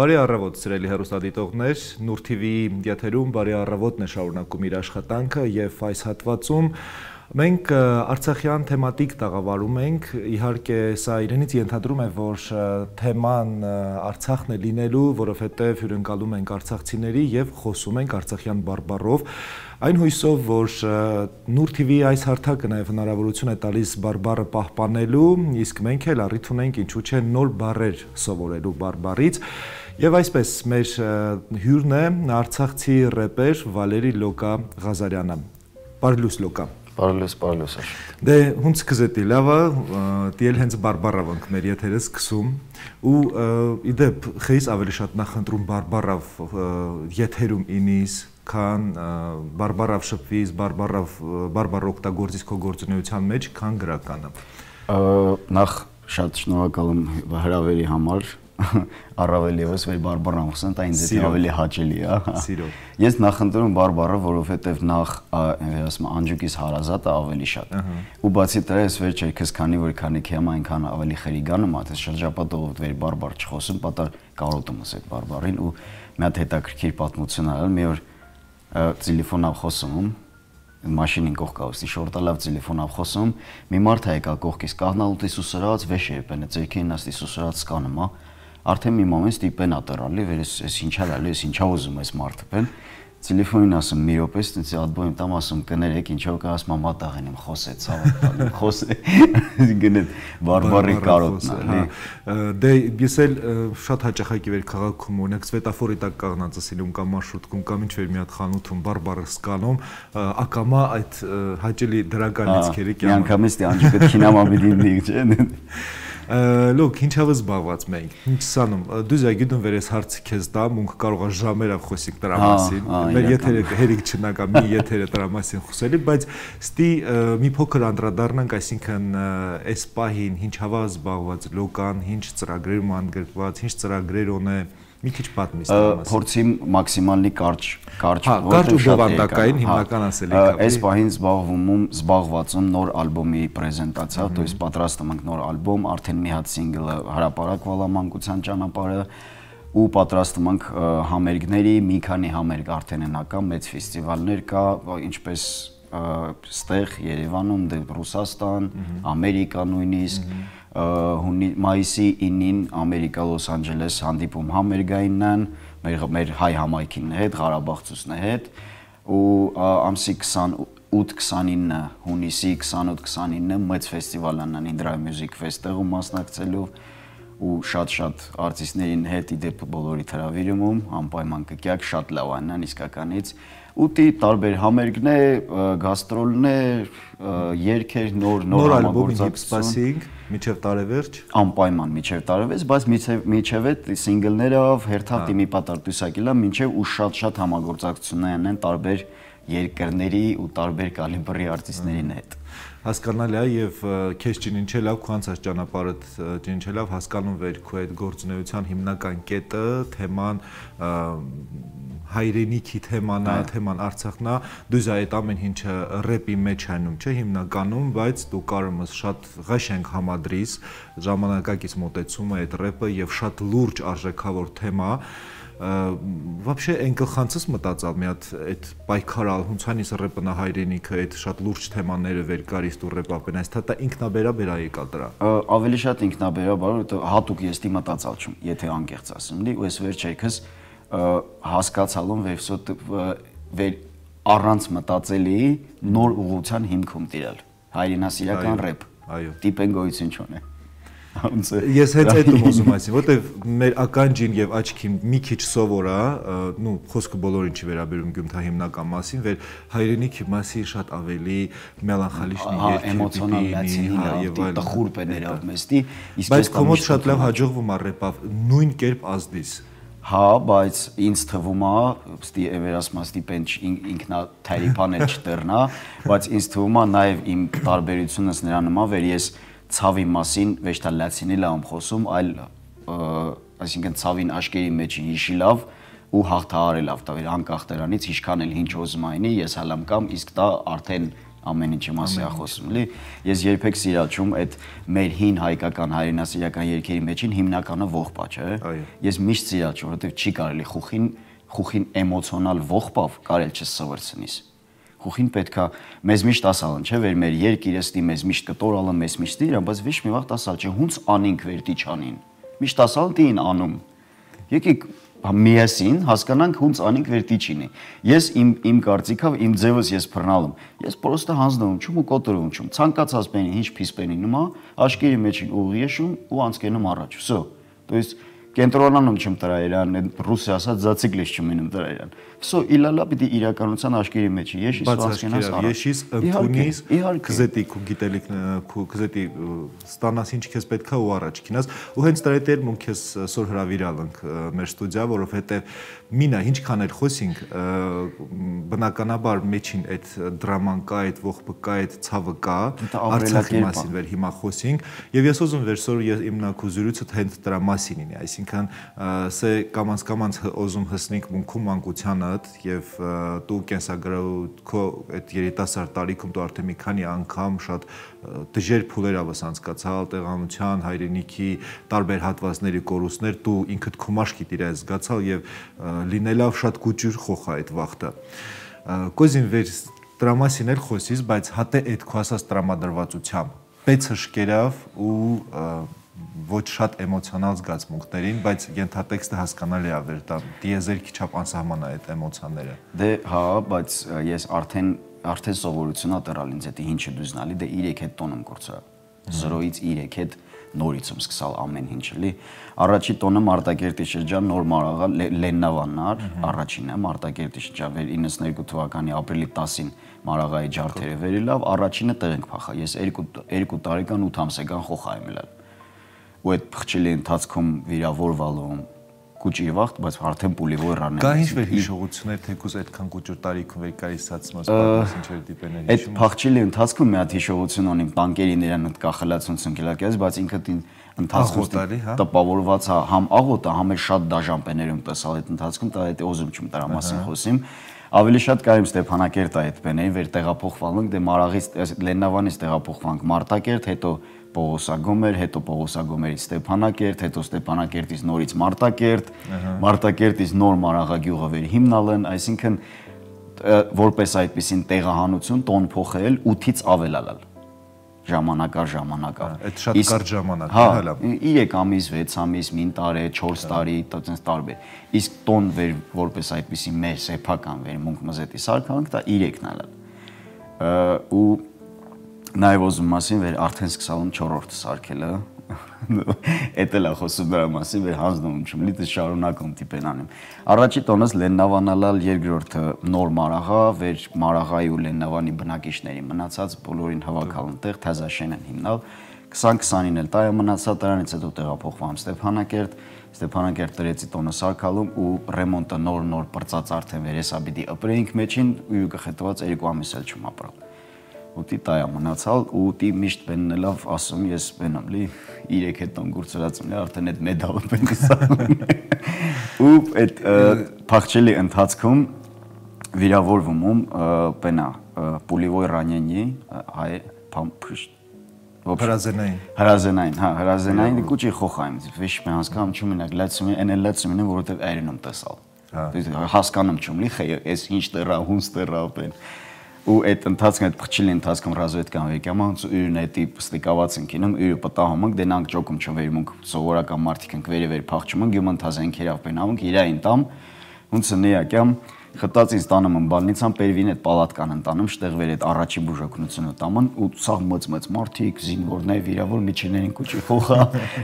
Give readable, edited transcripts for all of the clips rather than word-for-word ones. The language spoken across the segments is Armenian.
Բարի առավոտ, սիրելի հեռուստադիտողներ, Նուր TV եթերում բարի առավոտն է շարունակում իր աշխատանքը եւ այս հատվածում մենք արցախյան թեմատիկ տաղավարում ենք, իհարկե սա իրենից ենթադրում է, որ թեման Արցախն է լինելու, որովհետեւ հյուրընկալում ենք արցախցիների եւ խոսում ենք արցախյան բարբառով, այն հույսով, որ Նուր TV այս հարթակը նաեւ հնարավորություն է տալիս բարբառը պահպանելու, իսկ մենք էլ առիթ ունենք ինչու՞ չէ նոր բառեր սովորելու բարբառից Եվ այսպես մեր հյուրն է արցախցի рэպեր Վալերի Լոկա Ղազարյանը։ Բարլուս Լոկա։ Բարլուս։ Դե հունց կզետի լավա, դիել հենց բարբառով ենք մեր եթերը սկսում ու իդեպ խեիս ավելի շատ նախընտրում բարբառով եթերում ինիս, քան բարբառով շփվիս, բարբառ օգտագործիս քո գործունեության մեջ, քան գրականը։ Նախ շատ շնորհակալ եմ հրավերի համար առավել ևս վեր բարբառն խոսեն, դա ինձ ավելի հաճելի է։ Սիրով։ Ես նախընտրում բարբառը, որովհետև նախ ասում անջուկիս հարազատը ավելի շատ։ Ու բացի դրանից վեր չէ, քանի որ քանի կեմ այնքան ավելի խերիգանում է, թե շրջապատողով վեր բարբառ չխոսում, պատար կարոտում ես այդ բարբառին ու մի հատ հետաքրքիր պատմություն արել, մի օր տելեֆոնով խոսում Մաշինին կողքա ուստի շորտալավ տելեֆոնով խոսում, մի մարդ է եկա կողքից կաղնալուտի սուսրած վեշ է պենը ձերքին աստի սուսրած կանում, արդեն մի մոմենտ ստիպեն ատռալի, վեր ես ինչա լալի, ես ինչա ուզում ես մարդը պեն, տելեֆոնին ասում մի րոպե, ինձ ադբոյում տամ ասում կներեք ինչով կա ասում մատաղին եմ խոսեց, խոսե, գնետ բարբառի կարոտն է։ Դե ես էլ շատ հաճախակի վեր քաղաքում օրինակ սվետաֆորի տակ կաղնած ասիլում կամ մարշրուտքում կամ ինչ վեր մի հատ խանութում բարբառը սկանում, ակամա այդ հաճելի դրական լիցքերի կյամ։ Միանգամից դե անջիկը քինամաբիդին չէ։ Լոք, ինչով զբաղված մենք, ինչ սանում, դուզ այգիդում վեր ես հարցի քեզ տամ, ունք կարող է ժամերով խոսիկ դրա մասին, մեր եթերը հերիք չնակա մի եթերը դրա մասին խոսելի, բայց ստի մի փոքր անդրադառնանք, այսինքն այս պահին ինչով է զբաղված Լոկան, ինչ ծրագրեր մանգրկված, ինչ ծրագրեր ունե Մի քիչ պատմիս դրա մասին։ Փորձիմ մաքսիմալի կարճ ու բովանդակային հիմնական ասելիք։ Այս պահին զբաղված եմ նոր ալբոմի պրեզենտացիա, то есть պատրաստում ենք նոր ալբոմ, արդեն մի հատ սինգլը հրապարակ վալամանկության ճանապարհը ու պատրաստում ենք համերգների, մի քանի համերգ արդեն ենական մեծ ֆեստիվալներ կա, ինչպես ստեղ Երևանում, դե Ռուսաստան, Ամերիկա նույնիսկ մայիսի 9-ին Ամերիկա Լոս Անջելես հանդիպում համերգայինն են, մեր հայ համայնքին հետ, Ղարաբաղցուսն հետ ու ամսի 28-29 հունիսի 28-29-ը մեծ ֆեստիվալն են Indra Music Fest-ում մասնակցելով ու շատ արտիստներին հետ իդեպ բոլորի հրավիրում, անպայման կգյակ շատ լավ անն իսկականից Ուտի տարբեր համերգներ, գաստրոլներ, երգեր, նոր համագործակցություն, միջև տարեվերջ, անպայման միջև տարեվերջ, բայց միջև այդ սինգլներով հերթապ մի պատար դուսակիլա, մինչև ու շատ համագործակցություններ են տարբեր երկրների ու տարբեր կալիբրի արտիստներին հետ։ Հասկանալի է եւ քեզ ճանաչելով քո անցած ճանապարհդ ճանաչելով հասկանում վեր քո այդ գործունեության հիմնական կետը, թեման հայրենիքի թեման է, թեման Արցախն է, դու այդ ամեն ինչը рэպի մեջ անում, չէ, հիմնականում, բայց դու կարում ես շատ ղաշենք համադրիս ժամանակակից մոտեցումը այդ рэպը եւ շատ լուրջ արժեքավոր թեմա Вообще ընկլխանցս մտածալ մի հատ այդ պայքարալ հունցանիս рэպնա հայրենիքը այդ շատ լուրջ թեմաները վեր կարիս դու рэպ ապեն այս թա ինքնաբերաբեր է եկալ դրա ավելի շատ ինքնաբերաբար որտեղ հատուկ ես դի մտածալ չում եթե անկեղծ ասեմ դի ու ես վեր չեքս հասկացալում վեր առանց մտածելի նոր ուղղության հիմքում տիրալ հայրենասիրական рэպ այո տիպեն գոյություն չունի Ես հենց այդ եմ ուզում ասեմ, որտեվ մեր ականջին եւ աչքին մի քիչ սովոր է, նու խոսքը բոլորին չի վերաբերում գումթա հիմնական մասին, վեր հայրենիքի մասի շատ ավելի մելանխոլիկ եւ այլն տխուր բերավ մեստի, բայց կոմոդ շատ լավ հաջողվում է рэպավ նույն կերպ ազդիս Հա, բայց ինձ թվում է, ստի էվերասմաստի պենչ ինքնաթայրիպանել չտերնա, բայց ինձ թվում է նաև իմ տարբերությունս նրա նման վեր ես ցավի մասին վեշտալացինել եմ խոսում, այլ այսինքն ցավին աշկերի մեջ հիշիլավ ու հաղթահարելով, դա անկախ դրանից ինչքան էլ ինչ ոզմայնի ես հալամ կամ իսկ դա արդեն ամեն ինչի մասի է խոսում, էլի։ Ես երբեք սիրաչում այդ մեր հին հայկական հայրենասիրական երգերի մեջին հիմնականը ողբա, չէ։ Ես միշտ սիրաչում, որովհետև չի կարելի խուխին էմոցիոնալ ողբավ կարել չսվրցնիս։ Խուխին պետքա մեզ միշտ ասալն, չէ, վեր մեր երկ իրստի մեզ միշտ կտորալը մեզ միշտ դիրա, բայց վիշ մի վաղ ասալ, չէ, հունց անինք վերտի չանին։ Միշտ ասալ դին անում։ Եկեք միասին հասկանանք հունց անինք վերտի չինի։ Ես իմ կարծիքով իմ ձևս ես բռնալում։ Ես պրոստը հանձնվում չում ու կոտրում չում։ Ցանկացած բենի ինչ փիսպենի նոմա, աշկերի մեջին ուղի եշում ու անցկենում առաջ։ Всё։ То есть կենտրոնանում չեմ դրա իրան, ռուսի ասած զացիկլես չմինում դրա իրան։ Всё, իլալա պիտի իրականության աշկերի մեջ եշիս վասկենաս առաջ։ Եշիս ընդունիս, քզետի քու գիտելիքն քու քզետի ստանաս ինչ քեզ պետքա ու առաջ քինաս։ Ու հենց դրա դեր մուն քեզ սոր հրավիրալանք մեր ստուդիա, որովհետև մինա ինչքան էլ խոսինք, բնականաբար մեջին այդ դրաման կա, այդ ողբը կա, այդ ցավը կա, Արցախի մասին վեր հիմա խոսինք, եւ ես ուզում վեր սոր իմնակու զրույցը հենց դրա մասին ինի, այսինքն սե կամանց ուզում հսնենք մունքու մանկությանդ եւ դու կենսագրով քո այդ երիտասարդ տարիքում դու արդեն մի քանի անգամ շատ դժեր փուլեր ավս անցկացալ տեղանության, հայրենիքի տարբեր հատվածների կորուստներ, դու ինքդ քո մաշկիդ իրայ զգացալ եւ լինելով շատ գուճուր խոխա այդ վախտը։ Կոզին վեր դրա մասին էլ խոսիս, բայց հատե այդ քո ասած տրամադրվածությամբ պետք հշկերավ ու ոչ շատ էմոցիոնալ զգացմունքներին, բայց ենթատեքստը հասկանալի է վեր տա դիեզերքի չափ անսահման է այդ էմոցիաները։ Դե հա, բայց ես արդեն սովորությունա տռալ ինձ հետի ինչը դուզնալի, դե 3 հետ տոնում կուրծա։ 0-ից 3 հետ նորից եմ սկսալ ամեն ինչ էլի։ Առաջի տոնը Մարտակերտի շրջան նոր մարաղա Լեննավանն էր, առաջինը Մարտակերտի շրջան 92 թվականի ապրիլի 10-ին մարաղայի ջարդերը վերելավ, առաջինը տեղ ենք փախա։ Ես 2 տարեկան 8 ամսեկան խոխա եմ ելել։ Ու այդ փխչելի ընթացքում վիրավորվալու կուճի վաղտ, բայց արդեն պուլիվոր ռանել։ Կա ինչ-որ հիշողություններ, թեկուզ այդքան կուճուր տարիքում վեր կարիսացած պատմած ինչեր դիպեներ հիշում։ Այդ փախչելի ընթացքում մի հատ հիշողություն ունեմ, տանկերի նրան կախելացուն ցնկելակես, բայց ինքդ ընթացքում տպավորված է համ աղոտը, համ էլ շատ դաժան տեսալ այդ ընթացքում, դա այդ ուզում չում դրա մասին խոսիմ։ Ավելի շատ կարիմ Ստեփանակերտ այդ բեներին վեր տեղափոխվանք, դե Մարաղից Լեննավանից տեղափոխվանք Մարտակերտ, հետո Պողոսագոմեր, հետո Պողոսագոմերից Ստեփանակերտ, հետո Ստեփանակերտից նորից Մարտակերտ, Մարտակերտից նոր Մարաղագյուղը վեր հիմնալն, այսինքն որպես այդպեսին տեղահանություն տոն փոխել 8-ից ավելալալ ժամանակար։ Այդ շատ կարճ ժամանակ է, հələ։ 3 ամիս, 6 ամիս, մին տարի, 4 տարի, այդպես տարբեր։ Իսկ տոն վեր որպես այդպեսի մեր սեփական վերմունք մզետի սարքանք, դա 3-ն է։ Ու նաև ոզում մասին վեր արդեն սկսալում 4-րդը սարքելը։ Էդ էլ է խոսում դրա մասին, վեր հանձնում չեմ, լիքը շարունակում տիպեն անեմ։ Առաջի տոնս Լեննավանալալ, երկրորդը նոր Մարաղա, վեր Մարաղայի ու Լեննավանի բնակիչների մնացած բոլորին հավաքալ այնտեղ Թազաշեն են հիմնալ։ 20-29-ին էլ տայը մնացա, դրանից հետո տեղափոխվամ Ստեփանակերտ, Ստեփանակերտ տրեցի տոնը սարքալում ու ռեմոնտը նոր պրծած արդեն վեր հեսա պիտի ապրեինք մեջին ու գխետված 2 ամիս էլ չում ապրալ։ Ուտի տայա մնացալ ու տի միշտ բեննելով ասում ես բենամ լի 3 հետ տոն գուրցրացում լի արդեն այդ մեդալը բենիսալում ու այդ փախչելի ընթացքում վիրավորվում բենա պուլիվոյ րանենի հայ փամփշտ հրազենային, հա, հրազենային կուճի խոխայում վիշ մի հասկանում չում ինակ լացում են լացում են որովհետև այրենում տեսալ հասկանում չում լի ես ինչ տերա հունց տերա բեն ու այդ ընթացքում այդ փխչելի ընթացքում ռազվետկան վեկամանց ու յուրն էտի ստիկաված են կինում յուրը պտահում ենք դենանք ճոկում չում վերիմունք սովորական մարդիկ ենք վերևեր փախչում ենք գյում ընթազեն քերավ բենամունք իրային տամ ոնց նեակյամ խտածից տանում եմ բալնիցան պերվին այդ պալատկան ընտանում շտեղ վեր այդ առաջի բուժօգնությունը տաման ու սաղ մծ մարդիկ զինվորներ վիրավոր միջիներին կուճի խոխա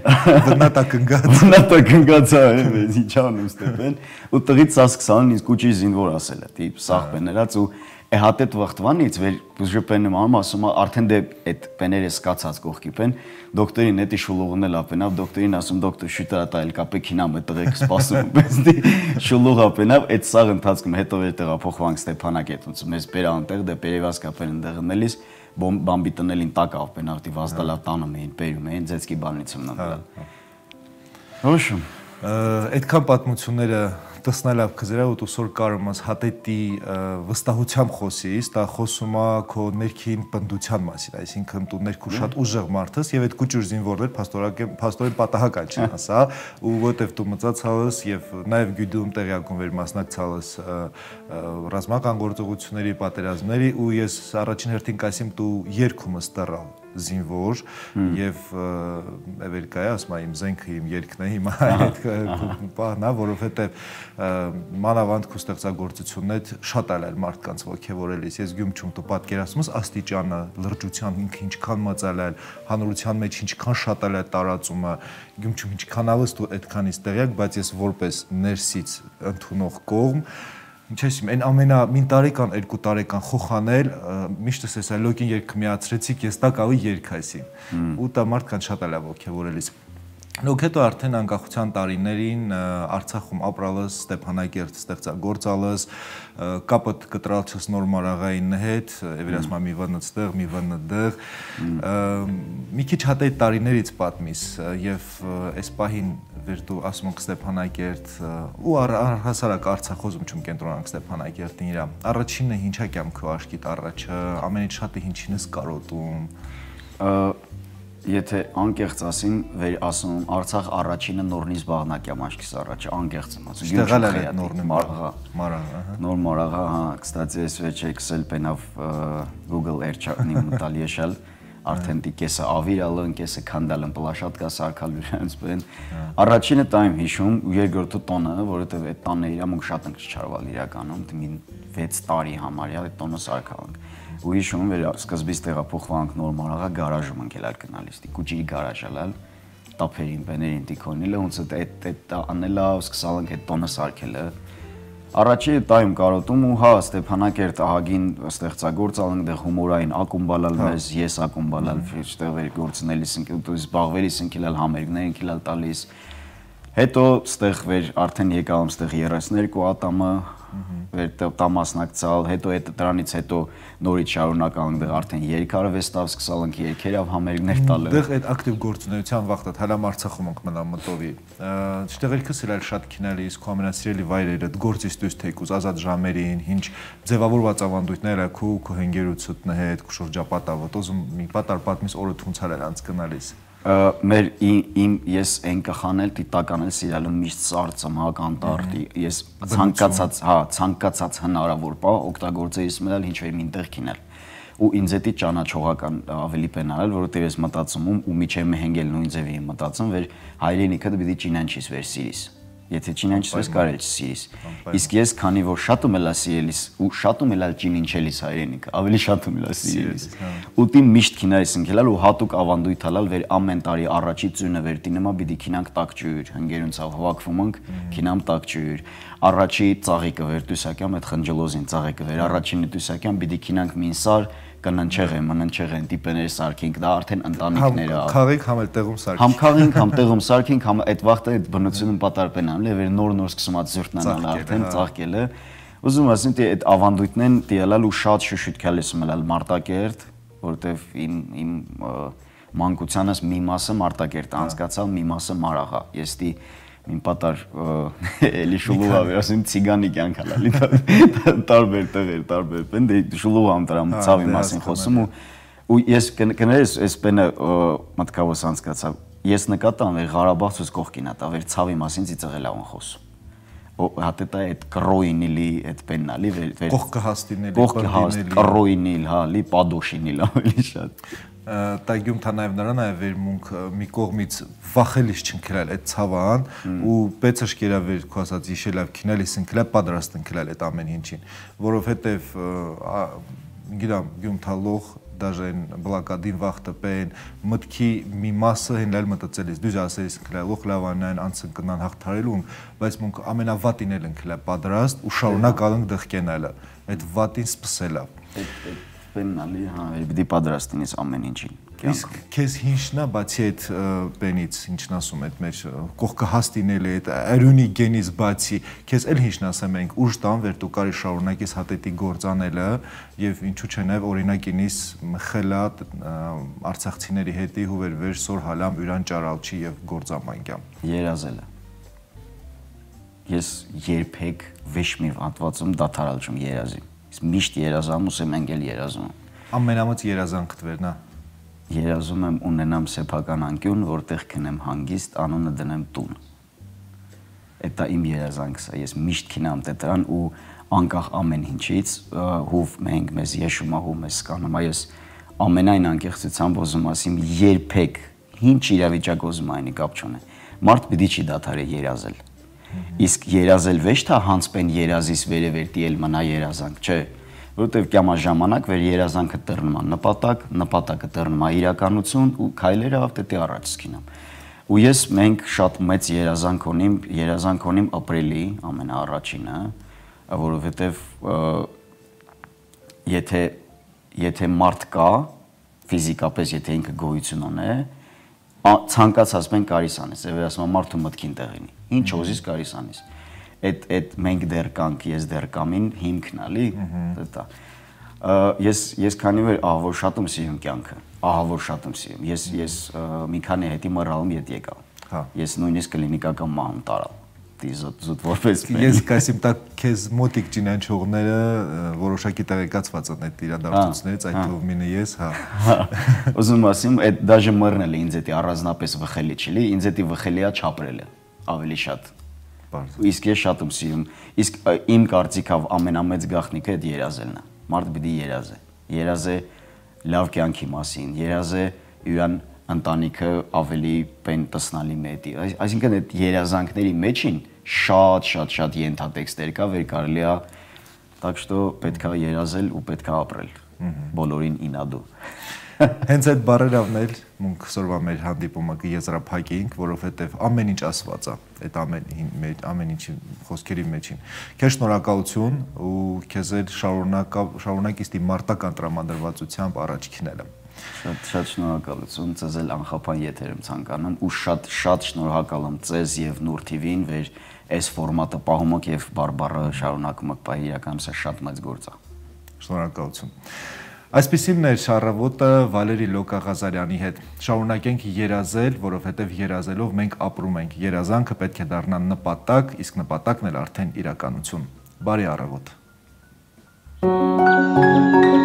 բնատակնգած ինչ անում Ստեփեն ու տղից սա սկսան ինձ կուճի զինվոր ասել է տիպ սաղ բեներած ու Հատ այդ վաղտվանից վեր բուժպենում անում ասում արդեն դե այդ պեները սկացած կողքի պեն դոկտորին էտի շուլուղն էլ ապենավ դոկտորին ասում դոկտոր շուտա տայել կապեքինամ այդ տղեկ սպասում բեսդի շուլուղ ապենավ այդ սաղ ընթացքում հետո վեր տեղափոխվանք Ստեփանակերտ ոնց մեզ բերա անտեղ դե պերևաս կապեն ընդեղ ընելիս բամբի տնելին տակ ապենավ դի վազդալա տանում էին պերում էին ձեցկի բանից մնալ Հոշում այդքան պատմությունները տեսնելավ քզերա ու դուսոր կարմաս հատետի վստահությամբ խոսիս, դա խոսում է քո ներքին պնդության մասին, այսինքն դու ներքու շատ ուժեղ մարդ ես եւ այդ կուճուր զինվորներ փաստորեն պատահական չեն ասա, ու որտեվ դու մծացալս եւ նաեւ գյուդում տեղյակում վեր մասնակցալս ռազմական գործողությունների, պատերազմների ու ես առաջին հերթին կասեմ դու երկում ես տռալ զինվոր եւ էվերկայ ասում եմ զենքը իմ երկն է հիմա այդ բանա որովհետեւ մանավանդ քո ստեղծագործությունն է շատ այլ մարդկանց ոգևորելիս ես գյում չում դու պատկերացնում ես աստիճանը լրջության ինքը ինչքան մածալալ հանրության մեջ ինչքան շատ է տարածումը գյում չում ինչքան ավս դու այդքանից տեղյակ բայց ես որպես ներսից ընդունող կողմ Ինչ ասեմ, այն ամենամին տարեկան, 2 տարեկան խոխանել, միշտ էս այ լոգին երգ միացրեցիք, ես տակ ավի երգ այսին։ Ու դա մարդկան շատ է լավ ոգևորելիս։ Նոք հետո արդեն անկախության տարիներին Արցախում ապրալս Ստեփանակերտ ստեղծագործալս կապը կտրալչս նոր մարաղային հետ եվրասմա մի վնստեղ մի վնդեղ մի քիչ հատե տարիներից պատմիս եւ այս պահին վեր դու ասում ես Ստեփանակերտ ու առհասարակ Արցախոզում չում կենտրոնանք Ստեփանակերտին իրա առաջինը ինչա կյանքու աշկիտ առաջը ամենից շատը ինչին ես կարոտում Եթե անկեղծ ասեմ, վեր ասում Արցախ առաջինը նորնից բաղնակյամ աշկիս առաջը անկեղծ եմ ասում։ Ստեղալ է նորն մարաղա, նոր մարաղա, հա, կստացի ես վեճ էքսել պենավ Google Earth-ի մտալ եշալ, արդեն դի կեսը ավիրալը, կեսը քանդալը պլաշատկա սարքալ վրանց բեն։ Առաջինը տայմ հիշում ու երկրորդը տոնը, որովհետև այդ տանը իրա մոնք շատ ենք չչարվալ իրականում, դի 6 տարի համարյա այդ տոնը սարքալանք։ Ու հիշում վեր սկզբից տեղափոխվանք նոր մարաղա գարաժում ընկելալ գնալիս, դի կուճի գարաժալալ, տափերին, բեներին տիքոնիլը, ոնց այդ անելա սկսալանք այդ տոնը սարքելը։ Առաջի տայում կարոտում ու հա Ստեփանակերտ ահագին ստեղծագործալ ենք դեղ հումորային ակումբալալ մեզ, ես ակումբալալ ֆրիստեղ գործնելիս ընկել, զբաղվելիս ընկելալ համերգներ ընկելալ տալիս։ Հետո ստեղ վեր արդեն եկալım ստեղ 32 ատամը վեր տամասնակցալ, հետո այդ դրանից հետո նորից շարունակալım դեղ արդեն երկարվեստավ սկսալ ենք երկերավ համերգներ տալը։ Դեղ այդ ակտիվ գործունեության վաղտատ հալամ Արցախում ենք մնամ մտովի։ Շտեղելքս էլ շատ քինալի իսկ ամենասիրելի վայրերը գործից դույս թեկուզ ազատ ժամերին, ինչ ձևավորված ավանդույթները քո հենգերուցուտնը հետ, քո շրջապատավը, ոզում մի պատար պատմիս օրը թունցալ էլ անց գնալիս։ Մեր ես են կխանել տիտականել սիրալու միշտ սարծը կանտարտի ես ցանկացած հնարավոր բա օգտագործեի մնալ ինչ որ մինտեղ քինել ու ինձ էտի ճանաչողական ավելի պենալ որովհետև ես մտածում ու միջև մհենգել նույն ձևի մտածում վեր հայրենիքը դիտի ճինանչից վեր սիրիս Եթե ճինանչից ես կարել չսիրիս իսկ ես քանի որ շատում էլա սիրելիս ու շատում էլա ճինինչելիս հայրենիքը ավելի շատում էլա սիրելիս ու տիմ միշտ քինայս ընկելալ ու հատուկ ավանդույթալալ վեր ամեն տարի առաջի ծյունը վեր տինեմա պիտի քինանք տակջույր հնգերունցավ հավաքվում ենք քինամ տակջույր առաջի ծաղիկը վեր դուսակյամ այդ խնջլոզին ծաղիկը վեր առաջինի դուսակյամ պիտի քինանք մինսար մնանչեղեն տիպեներ սարքինք դա արդեն ընտանիքներ է խաղիկ համ էլ տեղում սարքինք համ խաղինք համ տեղում սարքինք համ այդ վաղտը այդ բնությունն պատարպեն անում լեվեր նոր սկսում ած զուրտնանալ արդեն ծաղկելը ուզում ասեմ թե այդ ավանդույթներն տիելալ ու շատ շուշուտքալ ես մնալ Մարտակերտ որտեվ իմ մանկությանս մի մասը Մարտակերտ անցկացալ մի մասը Մարաղա ես դի Մին պատար էլի շուլուվա վերասին ցիգանի կյանք հալալի տարբեր տեղեր տարբեր բեն դե շուլուվա ամ դրամ ցավի մասին խոսում ու ես կներես այս բենը մտքավոս անցկացա ես նկատան վեր Ղարաբաղցուց կողքին ատա վեր ցավի մասին ծիծղել ան խոսում հատետա այդ կռոյինիլի այդ բեննալի վեր կողքը հաստինելի կռոյինիլ հա լի պադոշինիլ ավելի շատ Տագյում թանայվ նրան այ վերմունք մի կողմից վախելիս չընկրել այդ ցավան ու պեցը շկերա վեր քո ասած իշելավ քինելիս ընկրել պատրաստ ընկրել այդ ամեն ինչին որովհետև գիտեմ գյում թալող даже բլակադին վախտը պեն մտքի մի մասը հենլալ մտածելիս դուզ ասես ընկրելող լավանան անցն կնան հաղթարելու բայց մոնք ամենավատին էլ ընկրել պատրաստ ու շարունակալ ենք դղկենալը այդ վատին սպսելա Պեննալի հա պիտի պատրաստինես ամեն ինչին Իսկ քեզ ինչնա բացի այդ բենից ինչն ասում այդ մեր կողքը հաստինել է այդ արյունի գենից բացի քեզ էլ ինչն ասեմ ենք ուժ տան վեր դու կարի շարունակես հատետի գործանելը եւ ինչու՞ չէ նաեւ օրինակինից մխելա արցախցիների հետի հուվեր վեր սոր հալամ յուրան ճարալչի եւ գործամանկյամ երազելը ես երբեք ոչ մի հատվածում դադարալ չեմ երազի։ Ես միշտ երազանում եմ, մենք էլ երազում եմ։ Ամենամեծ երազանքդ վերնա։ Երազում եմ ունենամ սեփական անկյուն, որտեղ քնեմ հանգիստ, անունը դնեմ տուն։ Դա իմ երազանքս է։ Ես միշտ քինամ դրան ու անկախ ամեն ինչից, հով մենք մեզ եշում ա, հով մեզ սկանում ա, ես ամենայն անկեղծությամբ ուզում ասեմ, երբեք ինչ իրավիճակ ուզում այնի կապ չունի։ Մարդ պիտի չի դադարի երազել։ Իսկ երազել ոչ թե հանցպեն երազիս վերևերտի էլ մնա երազանք, չէ։ Որովհետև կյամա ժամանակ վեր երազանքը դառնում է նպատակ, նպատակը դառնում է իրականություն ու քայլերը ավտետի առաջ սկինամ։ Ու ես մենք շատ մեծ երազանք ունիմ ապրելի ամենաառաջինը, որովհետև եթե մարդ կա, ֆիզիկապես եթե ինքը գոյություն ունի, ցանկացած մենք կարիս անես, եւ ասում եմ մարդու մտքին տեղին։ Ինչ ուզիս կարիս անես։ Այդ մենք դեռ կանք, ես դեռ կամին հիմքն ալի, դա։ Ես քանի որ ահավոր շատ եմ սիրում կյանքը, ահավոր շատ եմ սիրում։ Ես մի քանի հետի մռալում ետ եկա։ Ես նույնիսկ կլինիկական մահում տարալ։ Զուտ որպես ես կասեմ տա քեզ մոտիկ ճինանչողները որոշակի տեղեկացված են այդ իրադարձություններից, այդ թողմինը ես, հա։ Ուզում ասեմ, այդ դաժե մռնել է ինձ էտի առանձնապես վխելի չլի, ինձ էտի վխելիա չապրելը, ավելի շատ։ Իսկ ես շատ եմ սիրում, իսկ իմ կարծիքով ամենամեծ գաղտնիքը այդ երազելն է։ Մարդ պիտի երազե։ Երազե լավ կյանքի մասին, երազե իրան ընտանիքը ավելի պեն տեսնալի մետի։ Այսինքն այդ երազանքների մեջին շատ ենթատեքստեր կա, որ կարելի է, так что պետք է երազել ու պետք է ապրել։ Բոլորին ինադու։ Հենց այդ բառերն էլ մենք սորվա մեր հանդիպումը կեզրափակեինք, որովհետև ամեն ինչ ասված է, այդ ամեն ինչի խոսքերի մեջին։ Քեզ շնորհակալություն ու քեզ էլ շարունակի ստի մարտական տրամադրվածությամբ առաջ քնելը։ Շատ շնորհակալություն, ձեզ էլ անխափան եթեր եմ ցանկանում ու շատ շնորհակալ եմ ձեզ եւ Նուր TV-ին, որ այս ֆորմատը պահում եք եւ բարբառը շարունակում եք պահի, իրականապես շատ մեծ գործ է։ Շնորհակալություն։ Այսպիսին էր առավոտը Վալերի Լոկաղազարյանի հետ։ Շարունակենք երազել, որովհետև երազելով մենք ապրում ենք։ Երազանքը պետք է դառնա նպատակ, իսկ նպատակն էլ արդեն իրականություն։ Բարի առավոտ։